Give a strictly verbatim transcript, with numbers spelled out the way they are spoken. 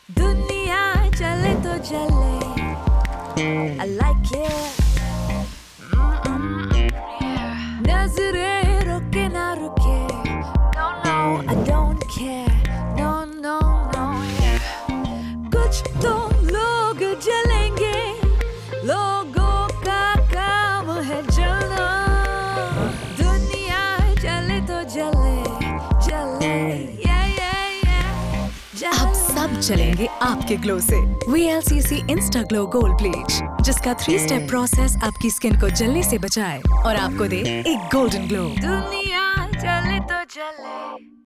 दुनिया चले तो चले, I like it. नजरें रुके ना रुके, no no I don't care, no no no yeah. कुछ तो लोग जलेंगे, लोगों का काम है जलना। दुनिया चले तो जले, जले yeah yeah yeah. अब सब चलेंगे आपके ग्लो से। V L C C Insta Glow gold bleach, जिसका थ्री स्टेप प्रोसेस आपकी स्किन को जलने से बचाए और आपको दे एक गोल्डन ग्लो। दुनिया चले तो चले।